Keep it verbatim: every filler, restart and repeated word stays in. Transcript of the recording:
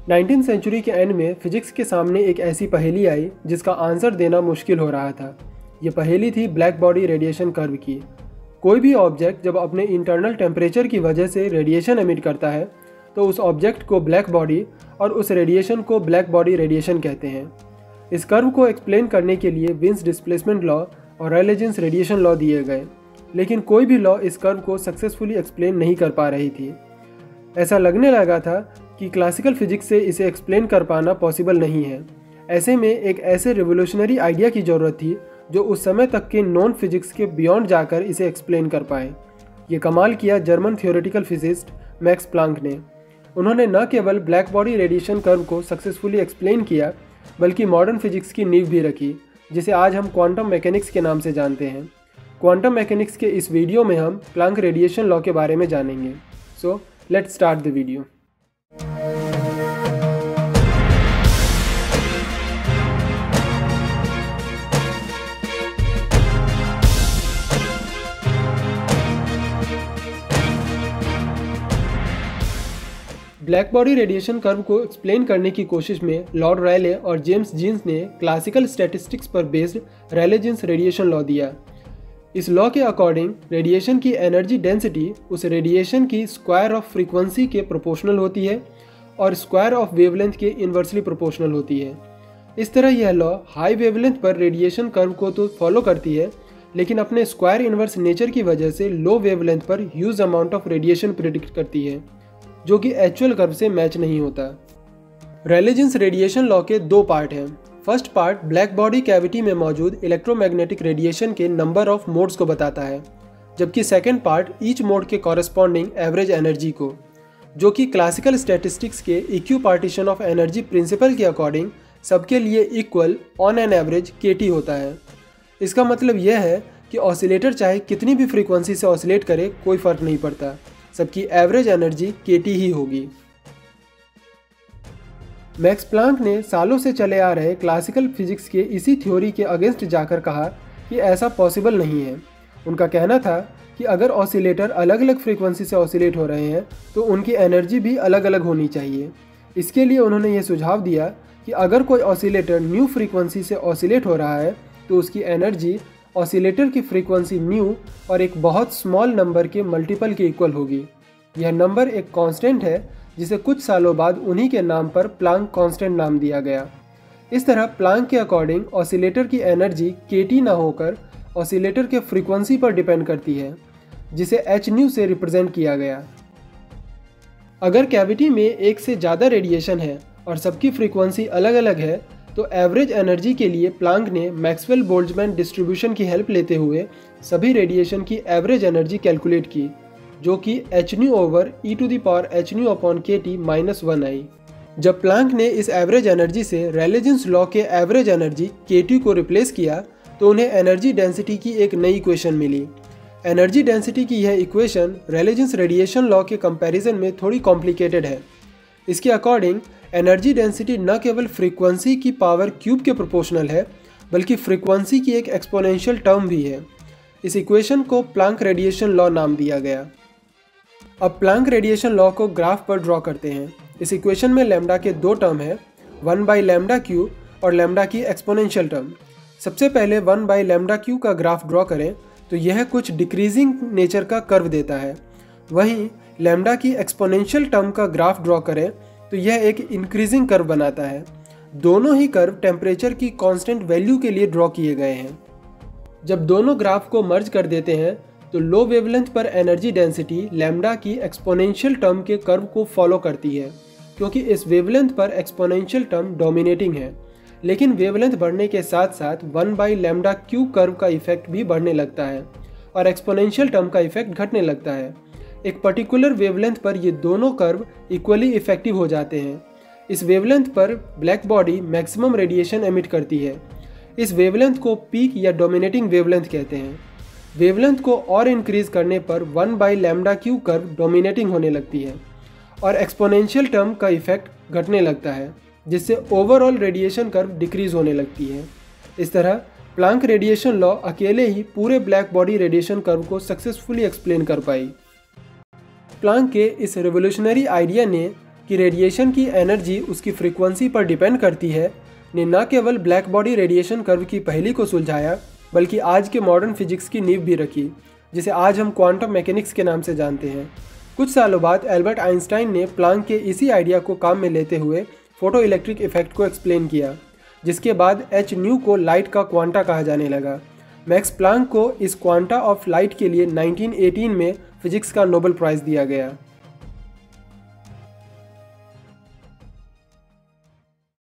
Nineteen century के end में physics के सामने एक ऐसी पहेली आई जिसका आंसर देना मुश्किल हो रहा था। ये पहेली थी ब्लैक बॉडी रेडिएशन कर्व की। कोई भी ऑब्जेक्ट जब अपने इंटरनल टेम्परेचर की वजह से रेडिएशन एमिट करता है तो उस ऑब्जेक्ट को ब्लैक बॉडी और उस रेडिएशन को ब्लैक बॉडी रेडिएशन कहते हैं। इस कर्व को एक्सप्लेन करने के लिए विंस डिस्प्लेसमेंट लॉ और रेलेजेंस रेडिएशन लॉ दिए गए, लेकिन कोई भी लॉ इस कर्व को सक्सेसफुली एक्सप्लेन नहीं कर पा रही थी। ऐसा लगने लगा था कि क्लासिकल फिजिक्स से इसे एक्सप्लेन कर पाना पॉसिबल नहीं है। ऐसे में एक ऐसे रिवोल्यूशनरी आइडिया की ज़रूरत थी जो उस समय तक के नॉन फिजिक्स के बियॉन्ड जाकर इसे एक्सप्लेन कर पाए। ये कमाल किया German theoretical physicist Max Planck ने। उन्होंने न केवल ब्लैक बॉडी रेडिएशन कर्व को सक्सेसफुली एक्सप्लेन किया बल्कि मॉडर्न फिजिक्स की नींव भी रखी, जिसे आज हम क्वांटम मैकेनिक्स के नाम से जानते हैं। क्वांटम मैकेनिक्स के इस वीडियो में हम प्लांक रेडिएशन लॉ के बारे में जानेंगे। So let's start the video. Black body radiation curve को एक्सप्लेन करने की कोशिश में लॉर्ड रायले और जेम्स जीन्स ने क्लासिकल स्टैटिस्टिक्स पर बेस्ड रेलेजेंस रेडिएशन लॉ दिया। इस लॉ के अकॉर्डिंग रेडिएशन की एनर्जी डेंसिटी उस रेडिएशन की स्क्वायर ऑफ फ्रीक्वेंसी के प्रोपोर्शनल होती है और स्क्वायर ऑफ वेवलेंथ के इन्वर्सली प्रोपोर्शनल होती है। इस तरह यह लॉ हाई वेवलेंथ पर रेडिएशन कर्व को तो फॉलो करती है, लेकिन अपने स्क्वायर इन्वर्स नेचर की वजह से लो वेवलेंथ पर huge amount of radiation predict करती है, जो कि एक्चुअल कर्व से मैच नहीं होता। रेलेजेंस रेडिएशन लॉ के दो पार्ट हैं। First part black body cavity में मौजूद इलेक्ट्रोमैग्नेटिक रेडिएशन के नंबर ऑफ मोड्स को बताता है, जबकि सेकेंड पार्ट ईच मोड के कॉरेस्पॉन्डिंग एवरेज एनर्जी को, जो कि क्लासिकल स्टैटिस्टिक्स के equipartition of energy principle के अकॉर्डिंग सबके लिए equal on an average K T होता है। इसका मतलब यह है कि ऑसिलेटर चाहे कितनी भी फ्रीक्वेंसी से ऑसिलेट करे कोई फर्क नहीं पड़ता, सबकी एवरेज एनर्जी के टी ही होगी। मैक्स प्लांक ने सालों से चले आ रहे क्लासिकल फिजिक्स के इसी थ्योरी के अगेंस्ट जाकर कहा कि ऐसा पॉसिबल नहीं है। उनका कहना था कि अगर ऑसिलेटर अलग अलग फ्रीक्वेंसी से ऑसिलेट हो रहे हैं तो उनकी एनर्जी भी अलग अलग होनी चाहिए। इसके लिए उन्होंने ये सुझाव दिया कि अगर कोई ऑसिलेटर न्यू फ्रीक्वेंसी से ऑसिलेट हो रहा है तो उसकी एनर्जी ऑसिलेटर की फ्रीक्वेंसी न्यू और एक बहुत स्मॉल नंबर के मल्टीपल के इक्वल होगी। यह नंबर एक कांस्टेंट है जिसे कुछ सालों बाद उन्हीं के नाम पर प्लांक कांस्टेंट नाम दिया गया। इस तरह प्लांक के अकॉर्डिंग ऑसिलेटर की एनर्जी के टी ना होकर ऑसिलेटर के फ्रीक्वेंसी पर डिपेंड करती है, जिसे एच न्यू से रिप्रेजेंट किया गया। अगर कैविटी में एक से ज़्यादा रेडिएशन है और सबकी फ्रीक्वेंसी अलग अलग है तो एवरेज एनर्जी के लिए प्लांक ने मैक्सवेल बोल्ट्जमैन डिस्ट्रीब्यूशन की हेल्प लेते हुए सभी रेडिएशन की एवरेज एनर्जी कैलकुलेट की, जो कि H nu over E to the power H nu upon K T minus one आई। जब प्लांक ने इस एवरेज एनर्जी से रेलेजेंस लॉ के एवरेज एनर्जी के टी को रिप्लेस किया तो उन्हें एनर्जी डेंसिटी की एक नई इक्वेशन मिली। एनर्जी डेंसिटी की यह इक्वेशन रेलेजेंस रेडिएशन लॉ के कंपैरिजन में थोड़ी कॉम्प्लिकेटेड है। इसके अकॉर्डिंग एनर्जी डेंसिटी न केवल फ्रीक्वेंसी की पावर क्यूब के प्रोपोर्शनल है बल्कि फ्रीक्वेंसी की एक एक्सपोनेंशियल टर्म भी है। इस इक्वेशन को प्लांक रेडिएशन लॉ नाम दिया गया। अब प्लांक रेडिएशन लॉ को ग्राफ पर ड्रॉ करते हैं। इस इक्वेशन में लैम्डा के दो टर्म है, वन बाई लैम्डा क्यू और लैम्डा की एक्सपोनेंशियल टर्म। सबसे पहले वन बाई लैम्डा क्यू का ग्राफ ड्रॉ करें तो यह कुछ डिक्रीजिंग नेचर का कर्व देता है। वहीं लैम्डा की एक्सपोनेंशियल टर्म का ग्राफ ड्रॉ करें तो यह एक इंक्रीजिंग कर्व बनाता है। दोनों ही कर्व टेम्परेचर की कांस्टेंट वैल्यू के लिए ड्रॉ किए गए हैं। जब दोनों ग्राफ को मर्ज कर देते हैं तो लो वेवलेंथ पर एनर्जी डेंसिटी लैम्डा की एक्सपोनेंशियल टर्म के कर्व को फॉलो करती है, क्योंकि इस वेवलेंथ पर एक्सपोनेंशियल टर्म डोमिनेटिंग है। लेकिन वेवलेंथ बढ़ने के साथ साथ one by lambda Q curve का इफेक्ट भी बढ़ने लगता है और एक्सपोनेंशियल टर्म का इफेक्ट घटने लगता है। एक पर्टिकुलर वेवलेंथ पर ये दोनों कर्व इक्वली इफेक्टिव हो जाते हैं। इस वेवलेंथ पर black body maximum radiation emit करती है। इस वेवलेंथ को पीक या डोमिनेटिंग वेवलेंथ कहते हैं। वेवलेंथ को और इंक्रीज करने पर one by lambda Q curve dominating होने लगती है और एक्सपोनेंशियल टर्म का इफेक्ट घटने लगता है, जिससे ओवरऑल रेडिएशन कर्व डिक्रीज होने लगती है। इस तरह प्लांक रेडिएशन लॉ अकेले ही पूरे ब्लैक बॉडी रेडिएशन कर्व को सक्सेसफुली एक्सप्लेन कर पाई। प्लांक के इस रेवोल्यूशनरी आइडिया ने कि रेडिएशन की एनर्जी उसकी फ्रीक्वेंसी पर डिपेंड करती है ने न केवल ब्लैक बॉडी रेडिएशन कर्व की पहली को सुलझाया बल्कि आज के मॉडर्न फिजिक्स की नींव भी रखी, जिसे आज हम क्वांटम मैकेनिक्स के नाम से जानते हैं। कुछ सालों बाद एल्बर्ट आइंस्टाइन ने प्लांक के इसी आइडिया को काम में लेते हुए फोटो इलेक्ट्रिक इफेक्ट को एक्सप्लेन किया, जिसके बाद एच न्यू को लाइट का क्वांटा कहा जाने लगा। मैक्स प्लांक को इस क्वांटा ऑफ लाइट के लिए नाइनटीन एटीन में फिजिक्स का नोबेल प्राइज़ दिया गया।